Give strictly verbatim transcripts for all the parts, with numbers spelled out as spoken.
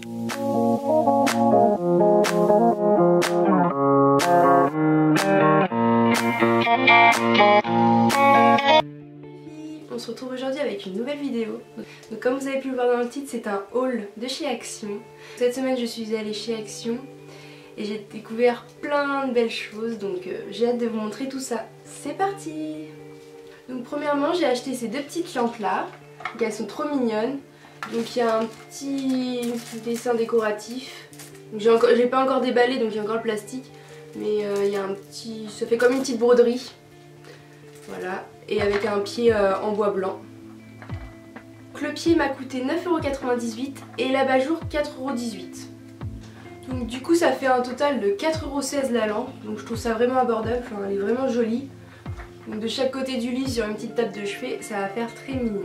On se retrouve aujourd'hui avec une nouvelle vidéo. Donc comme vous avez pu le voir dans le titre, c'est un haul de chez Action. Cette semaine je suis allée chez Action et j'ai découvert plein de belles choses, donc euh, j'ai hâte de vous montrer tout ça. C'est parti! Donc premièrement j'ai acheté ces deux petites lampes là, donc elles sont trop mignonnes. Donc il y a un petit dessin décoratif. J'ai pas encore déballé donc il y a encore le plastique. Mais il euh, y a un petit... ça fait comme une petite broderie. Voilà. Et avec un pied euh, en bois blanc. Donc le pied m'a coûté neuf euros quatre-vingt-dix-huit et l'abat-jour quatre euros dix-huit. Donc du coup ça fait un total de quatre euros seize la lampe. Donc je trouve ça vraiment abordable, enfin, elle est vraiment jolie. Donc de chaque côté du lit sur une petite table de chevet, ça va faire très mignon.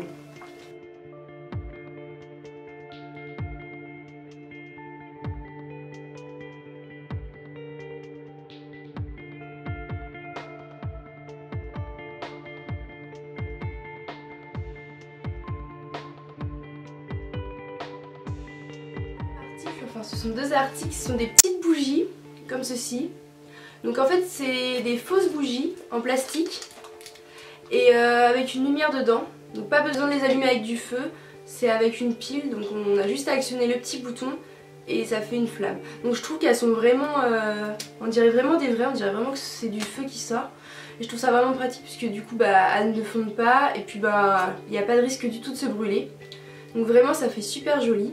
Enfin, ce sont deux articles, ce sont des petites bougies comme ceci. Donc en fait c'est des fausses bougies en plastique et euh, avec une lumière dedans. Donc pas besoin de les allumer avec du feu, c'est avec une pile, donc on a juste à actionner le petit bouton et ça fait une flamme. Donc je trouve qu'elles sont vraiment, euh, on dirait vraiment des vraies, on dirait vraiment que c'est du feu qui sort. Et je trouve ça vraiment pratique puisque du coup bah, elles ne fondent pas et puis bah il n'y a pas de risque du tout de se brûler. Donc vraiment ça fait super joli.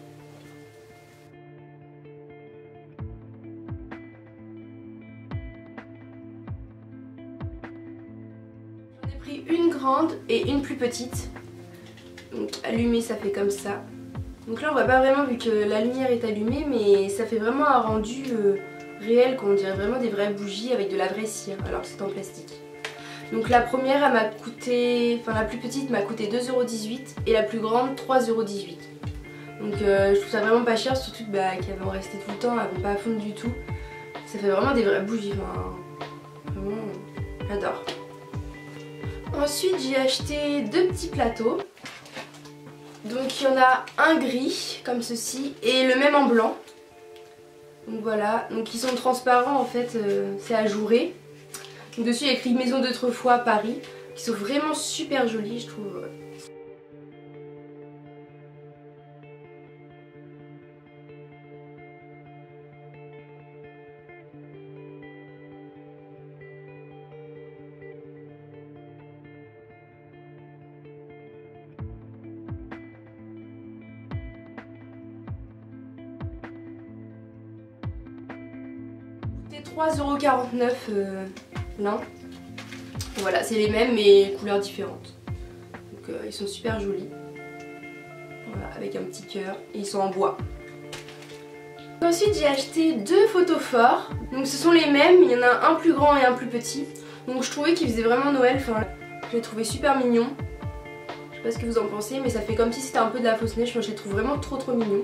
Une grande et une plus petite. Donc allumée ça fait comme ça. Donc là on voit pas vraiment vu que la lumière est allumée, mais ça fait vraiment un rendu euh, réel, qu'on dirait vraiment des vraies bougies avec de la vraie cire alors que c'est en plastique. Donc la première elle m'a coûté, enfin la plus petite m'a coûté deux euros dix-huit et la plus grande trois euros dix-huit. Donc euh, je trouve ça vraiment pas cher, surtout bah, qu'elles vont rester tout le temps, elles vont pas fondre du tout. Ça fait vraiment des vraies bougies, enfin, vraiment j'adore. Ensuite j'ai acheté deux petits plateaux. Donc il y en a un gris comme ceci et le même en blanc. Donc voilà, donc ils sont transparents en fait, euh, c'est ajouré. Donc dessus il y a écrit Maison d'autrefois Paris, qui sont vraiment super jolis je trouve. trois euros quarante-neuf euh, l'un. Voilà, c'est les mêmes mais couleurs différentes. Donc euh, ils sont super jolis. Voilà, avec un petit cœur et ils sont en bois. Ensuite j'ai acheté deux photophores. Donc ce sont les mêmes, il y en a un plus grand et un plus petit. Donc je trouvais qu'ils faisaient vraiment Noël, enfin je les trouvais super mignons. Je sais pas ce que vous en pensez mais ça fait comme si c'était un peu de la fausse neige, moi je les trouve vraiment trop trop mignons.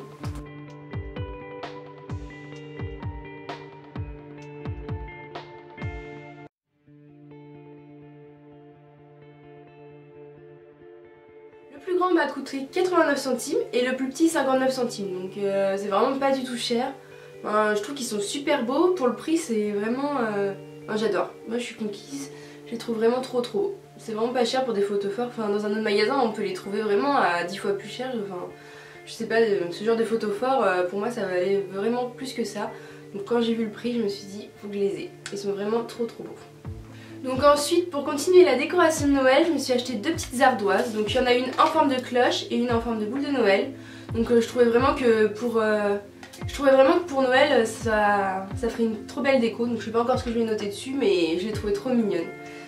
Le plus grand m'a coûté quatre-vingt-neuf centimes et le plus petit cinquante-neuf centimes, donc euh, c'est vraiment pas du tout cher. Enfin, je trouve qu'ils sont super beaux, pour le prix c'est vraiment... Euh... Enfin, j'adore, moi je suis conquise, je les trouve vraiment trop trop beaux. C'est vraiment pas cher pour des photophores, enfin, dans un autre magasin on peut les trouver vraiment à dix fois plus cher. Enfin, je sais pas, ce genre de photophores pour moi ça valait vraiment plus que ça. Donc quand j'ai vu le prix je me suis dit faut que je les ai, ils sont vraiment trop trop beaux. Donc ensuite pour continuer la décoration de Noël je me suis acheté deux petites ardoises. Donc il y en a une en forme de cloche et une en forme de boule de Noël. Donc euh, je trouvais vraiment que pour euh, je trouvais vraiment que pour Noël ça, ça ferait une trop belle déco. Donc je sais pas encore ce que je vais noter dessus mais je l'ai trouvée trop mignonne.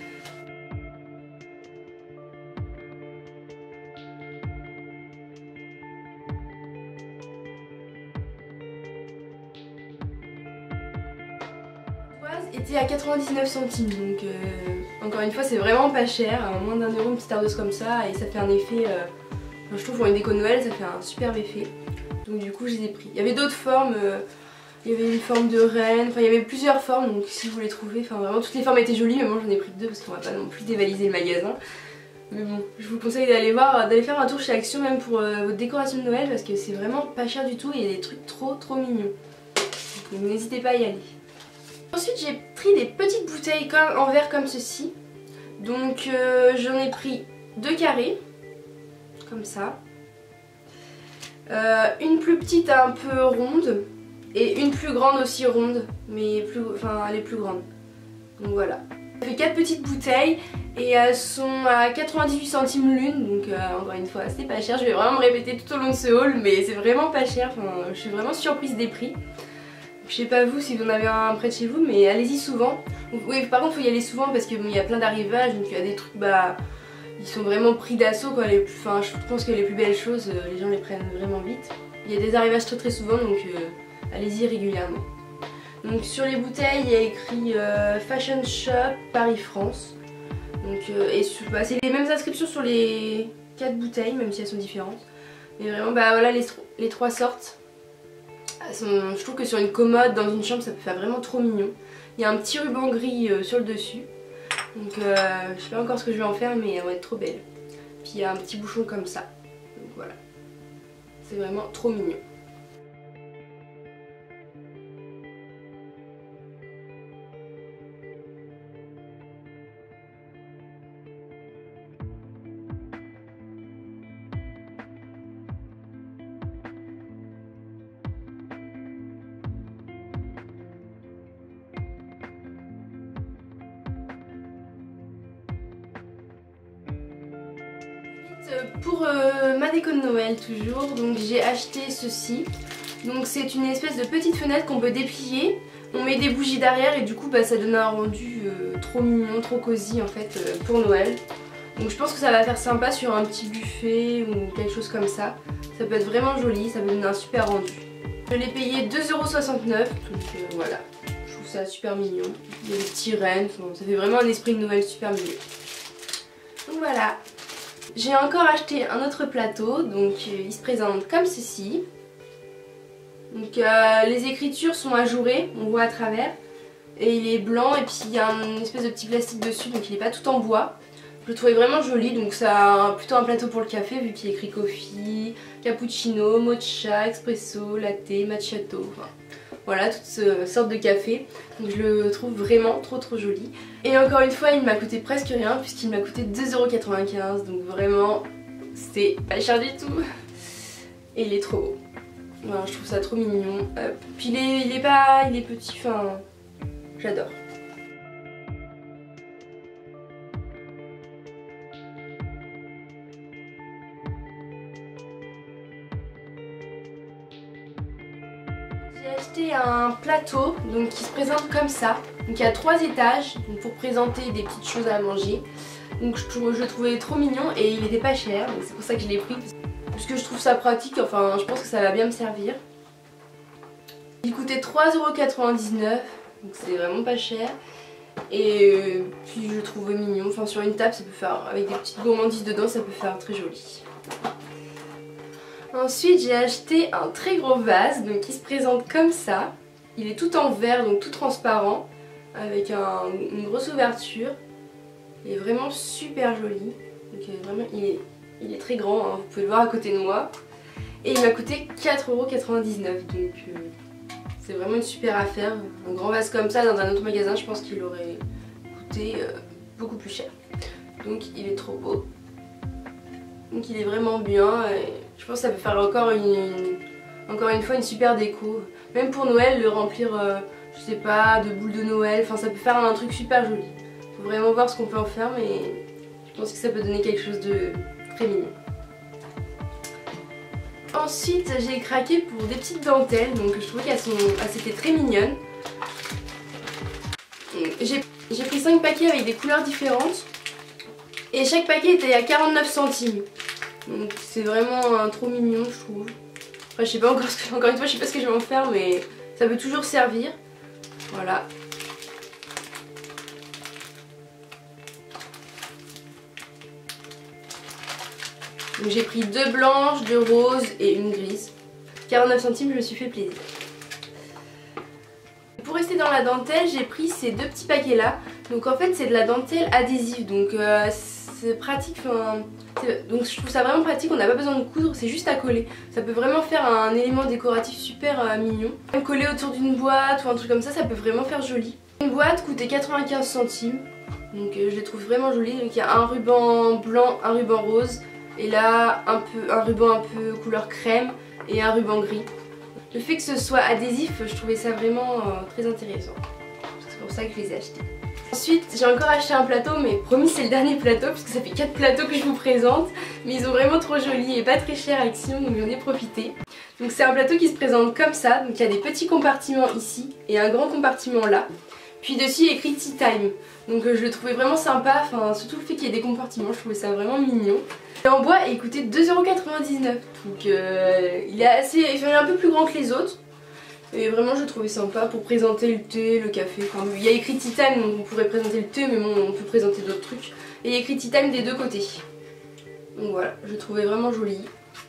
Était à quatre-vingt-dix-neuf centimes, donc euh, encore une fois c'est vraiment pas cher, à moins d'un euro une petite ardoise comme ça et ça fait un effet, euh, enfin, je trouve pour une déco de Noël ça fait un superbe effet, donc du coup je les ai pris. Il y avait d'autres formes, euh, il y avait une forme de reine, enfin il y avait plusieurs formes donc si vous les trouvez, enfin vraiment toutes les formes étaient jolies mais moi j'en ai pris que deux parce qu'on va pas non plus dévaliser le magasin. Mais bon, je vous conseille d'aller voir, d'aller faire un tour chez Action même pour euh, votre décoration de Noël parce que c'est vraiment pas cher du tout et il y a des trucs trop trop mignons. Donc n'hésitez pas à y aller. Ensuite j'ai pris des petites bouteilles comme, en verre comme ceci. Donc euh, j'en ai pris deux carrés, comme ça. Euh, une plus petite un peu ronde et une plus grande aussi ronde, mais plus, enfin elle est plus grande. Donc voilà. Ça fait quatre petites bouteilles et elles sont à quatre-vingt-dix-huit centimes l'une, donc euh, encore une fois c'est pas cher. Je vais vraiment me répéter tout au long de ce haul, mais c'est vraiment pas cher. Enfin, je suis vraiment surprise des prix. Je sais pas vous si vous en avez un près de chez vous, mais allez-y souvent. Oui, par contre il faut y aller souvent parce qu'il bon, y a plein d'arrivages, donc il y a des trucs, bah ils sont vraiment pris d'assaut quoi. Les plus, enfin, je pense que les plus belles choses, euh, les gens les prennent vraiment vite. Il y a des arrivages très très souvent, donc euh, allez-y régulièrement. Donc sur les bouteilles il y a écrit euh, Fashion Shop Paris-France. Donc euh, et bah, c'est les mêmes inscriptions sur les quatre bouteilles, même si elles sont différentes. Mais vraiment bah voilà les, les trois sortes. Sont, je trouve que sur une commode, dans une chambre, ça peut faire vraiment trop mignon. Il y a un petit ruban gris euh, sur le dessus. Donc euh, je sais pas encore ce que je vais en faire, mais elle va être trop belle. Puis il y a un petit bouchon comme ça. Donc voilà. C'est vraiment trop mignon. Pour euh, ma déco de Noël toujours, donc j'ai acheté ceci. Donc c'est une espèce de petite fenêtre qu'on peut déplier. On met des bougies derrière et du coup bah, ça donne un rendu euh, trop mignon, trop cosy en fait euh, pour Noël. Donc je pense que ça va faire sympa sur un petit buffet ou quelque chose comme ça. Ça peut être vraiment joli, ça peut donner un super rendu. Je l'ai payé deux euros soixante-neuf, donc euh, voilà. Je trouve ça super mignon. Il y a des petits rennes, ça fait vraiment un esprit de Noël super mignon. Donc voilà. J'ai encore acheté un autre plateau, donc euh, il se présente comme ceci. Donc euh, les écritures sont ajourées, on voit à travers. Et il est blanc et puis il y a une espèce de petit plastique dessus, donc il n'est pas tout en bois. Je le trouvais vraiment joli, donc ça plutôt un plateau pour le café vu qu'il est écrit coffee, cappuccino, mocha, espresso, latte, macchiato. Enfin, voilà, toutes ce, sortes de cafés. Donc je le trouve vraiment trop trop joli. Et encore une fois, il m'a coûté presque rien puisqu'il m'a coûté deux euros quatre-vingt-quinze. Donc vraiment, c'est pas cher du tout. Et il est trop beau. Voilà, je trouve ça trop mignon. Euh, puis il est, il est pas, il est petit, enfin, j'adore. J'ai acheté un plateau donc, qui se présente comme ça. Donc il y a trois étages donc, pour présenter des petites choses à manger. Donc je, je le trouvais trop mignon et il était pas cher. C'est pour ça que je l'ai pris. Parce que je trouve ça pratique, enfin je pense que ça va bien me servir. Il coûtait trois euros quatre-vingt-dix-neuf. Donc c'est vraiment pas cher. Et euh, puis je le trouvais mignon. Enfin sur une table ça peut faire, avec des petites gourmandises dedans, ça peut faire très joli. Ensuite j'ai acheté un très gros vase donc qui se présente comme ça. Il est tout en verre donc tout transparent avec un, une grosse ouverture. Il est vraiment super joli. Donc vraiment il est, il est très grand, hein. Vous pouvez le voir à côté de moi. Et il m'a coûté quatre euros quatre-vingt-dix-neuf donc euh, c'est vraiment une super affaire. Un grand vase comme ça dans un autre magasin je pense qu'il aurait coûté euh, beaucoup plus cher. Donc il est trop beau. Donc il est vraiment bien et je pense que ça peut faire encore une, une, encore une fois une super déco. Même pour Noël, le remplir, euh, je sais pas, de boules de Noël, enfin ça peut faire un truc super joli. Faut vraiment voir ce qu'on peut en faire mais je pense que ça peut donner quelque chose de très mignon. Ensuite j'ai craqué pour des petites dentelles, donc je trouvais qu'elles sont, elles étaient très mignonnes. J'ai pris cinq paquets avec des couleurs différentes. Et chaque paquet était à quarante-neuf centimes. Donc c'est vraiment un trop mignon je trouve. Après je sais pas encore ce que, encore une fois je sais pas ce que je vais en faire mais ça peut toujours servir. Voilà. Donc j'ai pris deux blanches, deux roses et une grise. quarante-neuf centimes, je me suis fait plaisir. Pour rester dans la dentelle, j'ai pris ces deux petits paquets là. Donc en fait c'est de la dentelle adhésive. Donc euh, c'est pratique, enfin, donc je trouve ça vraiment pratique, on n'a pas besoin de coudre, c'est juste à coller. Ça peut vraiment faire un élément décoratif super euh, mignon. Même coller autour d'une boîte ou un truc comme ça, ça peut vraiment faire joli. Une boîte coûtait quatre-vingt-quinze centimes, donc euh, je les trouve vraiment jolies. Donc il y a un ruban blanc, un ruban rose, et là un, peu, un ruban un peu couleur crème et un ruban gris. Le fait que ce soit adhésif, je trouvais ça vraiment euh, très intéressant. C'est pour ça que je les ai achetés. Ensuite, j'ai encore acheté un plateau, mais promis c'est le dernier plateau puisque ça fait quatre plateaux que je vous présente. Mais ils sont vraiment trop jolis et pas très chers à Action, donc j'en ai profité. Donc c'est un plateau qui se présente comme ça, donc il y a des petits compartiments ici et un grand compartiment là. Puis dessus il y a écrit Tea Time, donc euh, je le trouvais vraiment sympa, enfin surtout le fait qu'il y ait des compartiments, je trouvais ça vraiment mignon. Et en bois il coûtait deux euros quatre-vingt-dix-neuf, donc euh, il est assez, il est un peu plus grand que les autres. Et vraiment je le trouvais sympa pour présenter le thé, le café, enfin il y a écrit Tea Time donc on pourrait présenter le thé mais bon on peut présenter d'autres trucs. Et il y a écrit Tea Time des deux côtés. Donc voilà, je le trouvais vraiment joli.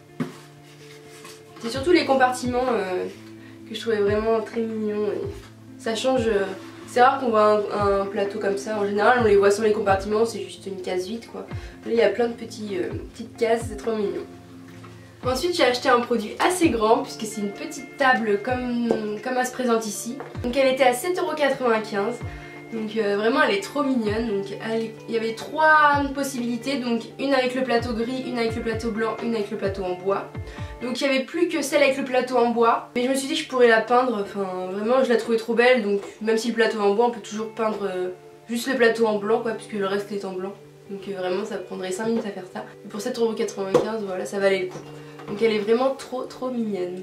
C'est surtout les compartiments euh, que je trouvais vraiment très mignons. Et ça change, euh, c'est rare qu'on voit un, un plateau comme ça, en général on les voit sans les compartiments, c'est juste une case vide quoi. Là il y a plein de petits, euh, petites cases, c'est trop mignon. Ensuite j'ai acheté un produit assez grand puisque c'est une petite table comme, comme elle se présente ici. Donc elle était à sept euros quatre-vingt-quinze. Donc euh, vraiment elle est trop mignonne. Donc elle, il y avait trois possibilités. Donc une avec le plateau gris, une avec le plateau blanc, une avec le plateau en bois. Donc il n'y avait plus que celle avec le plateau en bois. Mais je me suis dit que je pourrais la peindre. Enfin vraiment je la trouvais trop belle. Donc même si le plateau est en bois on peut toujours peindre euh, juste le plateau en blanc quoi, puisque le reste est en blanc. Donc euh, vraiment ça prendrait cinq minutes à faire ça. Et pour sept euros quatre-vingt-quinze voilà ça valait le coup. Donc elle est vraiment trop trop mignonne.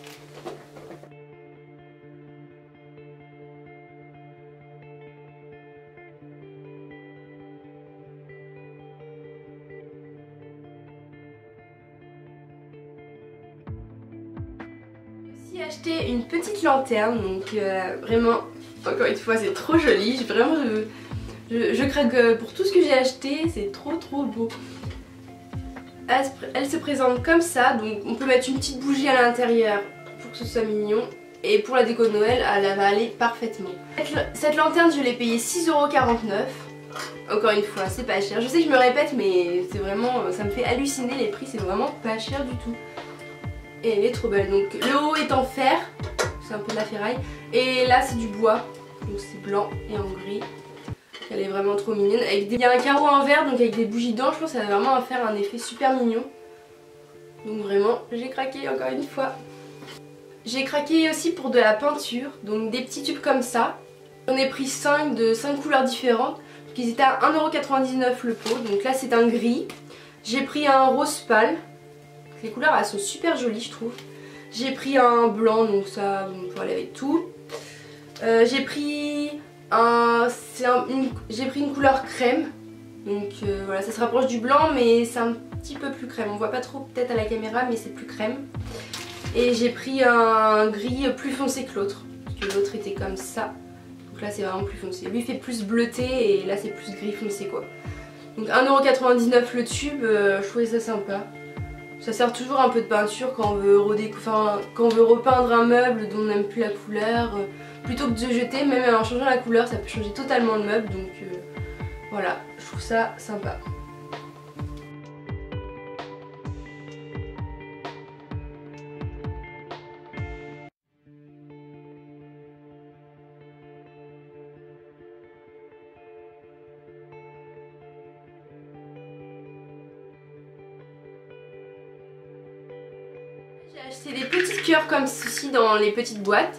J'ai aussi acheté une petite lanterne, donc euh, vraiment, encore une fois c'est trop joli, vraiment je, je, je craque pour tout ce que j'ai acheté, c'est trop trop beau. Elle se, elle se présente comme ça, donc on peut mettre une petite bougie à l'intérieur pour que ce soit mignon. Et pour la déco de Noël, elle va aller parfaitement. Cette lanterne, je l'ai payée six euros quarante-neuf. Encore une fois, c'est pas cher. Je sais que je me répète, mais c'est vraiment, ça me fait halluciner les prix, c'est vraiment pas cher du tout. Et elle est trop belle. Donc le haut est en fer, c'est un peu de la ferraille. Et là c'est du bois, donc c'est blanc et en gris. Elle est vraiment trop mignonne. Avec des... Il y a un carreau en verre, donc avec des bougies dedans, je pense que ça va vraiment faire un effet super mignon. Donc vraiment, j'ai craqué encore une fois. J'ai craqué aussi pour de la peinture, donc des petits tubes comme ça. J'en ai pris cinq de cinq couleurs différentes. Donc ils étaient à un euro quatre-vingt-dix-neuf le pot. Donc là c'est un gris. J'ai pris un rose pâle. Les couleurs elles sont super jolies je trouve. J'ai pris un blanc, donc ça on peut aller avec tout. Euh, j'ai pris un, un une, j'ai pris une couleur crème. Donc euh, voilà, ça se rapproche du blanc mais c'est un petit peu plus crème. On voit pas trop peut-être à la caméra mais c'est plus crème. Et j'ai pris un gris plus foncé que l'autre. Parce que l'autre était comme ça. Donc là c'est vraiment plus foncé. Lui il fait plus bleuté et là c'est plus gris foncé quoi. Donc un euro quatre-vingt-dix-neuf le tube, euh, je trouvais ça sympa. Ça sert toujours un peu de peinture quand on veut, enfin, quand on veut repeindre un meuble dont on n'aime plus la couleur. Euh, plutôt que de jeter, même en changeant la couleur, ça peut changer totalement le meuble. Donc euh, voilà, je trouve ça sympa. J'ai acheté des petits cœurs comme ceci dans les petites boîtes.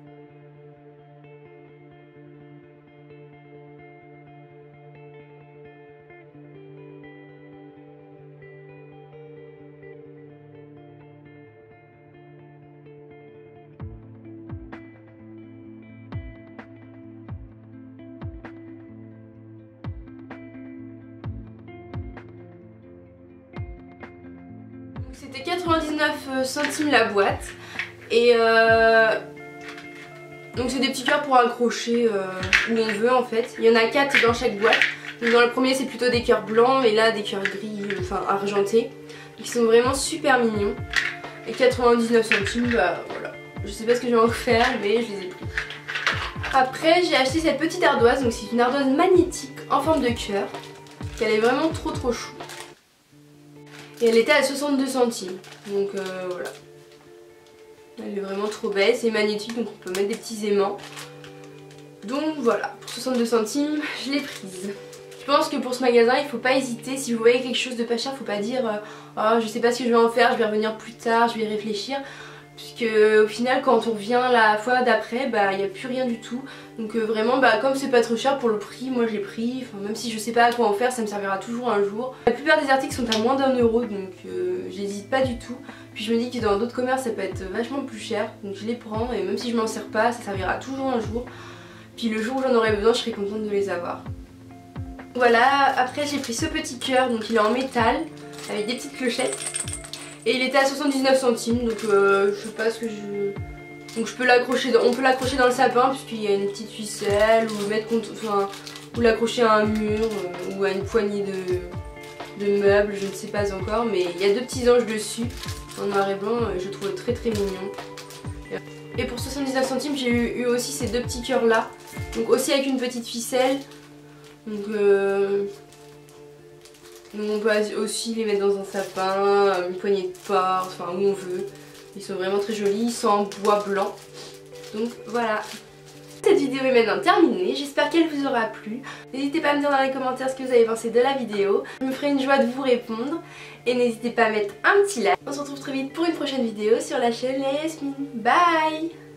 C'était quatre-vingt-dix-neuf centimes la boîte. Et euh, donc c'est des petits cœurs pour accrocher euh, où on veut en fait. Il y en a quatre dans chaque boîte. Donc dans le premier c'est plutôt des cœurs blancs et là des cœurs gris, enfin argentés. Donc ils sont vraiment super mignons. Et quatre-vingt-dix-neuf centimes, bah voilà. Je sais pas ce que je vais en faire mais je les ai pris. Après j'ai acheté cette petite ardoise. Donc c'est une ardoise magnétique en forme de cœur. qu'elle est vraiment trop trop chou. Et elle était à soixante-deux centimes, donc euh, voilà. Elle est vraiment trop belle, c'est magnétique donc on peut mettre des petits aimants. Donc voilà, pour soixante-deux centimes, je l'ai prise. Je pense que pour ce magasin, il faut pas hésiter. Si vous voyez quelque chose de pas cher, faut pas dire euh, oh, je sais pas ce que je vais en faire, je vais revenir plus tard, je vais y réfléchir. Puisque au final, quand on revient la fois d'après, bah il n'y a plus rien du tout. Donc euh, vraiment, bah comme c'est pas trop cher pour le prix, moi je l'ai pris. Enfin, même si je sais pas à quoi en faire, ça me servira toujours un jour. La plupart des articles sont à moins d'un euro, donc euh, j'hésite pas du tout. Puis je me dis que dans d'autres commerces, ça peut être vachement plus cher. Donc je les prends et même si je m'en sers pas, ça servira toujours un jour. Puis le jour où j'en aurai besoin, je serai contente de les avoir. Voilà, après j'ai pris ce petit cœur, donc il est en métal, avec des petites clochettes. Et il était à soixante-dix-neuf centimes, donc euh, je sais pas ce que je... Donc je peux l'accrocher, on peut l'accrocher dans le sapin, puisqu'il y a une petite ficelle, ou mettre contre... enfin, ou l'accrocher à un mur, euh, ou à une poignée de... de meubles, je ne sais pas encore. Mais il y a deux petits anges dessus, en noir et blanc, je trouve très très mignon. Et pour soixante-dix-neuf centimes, j'ai eu, eu aussi ces deux petits cœurs là, donc aussi avec une petite ficelle. Donc, euh, donc on peut aussi les mettre dans un sapin, une poignée de porte, enfin où on veut. Ils sont vraiment très jolis, ils sont en bois blanc. Donc voilà. Cette vidéo est maintenant terminée, j'espère qu'elle vous aura plu. N'hésitez pas à me dire dans les commentaires ce que vous avez pensé de la vidéo. Je me ferai une joie de vous répondre. Et n'hésitez pas à mettre un petit like. On se retrouve très vite pour une prochaine vidéo sur la chaîne La Yasmine. Bye!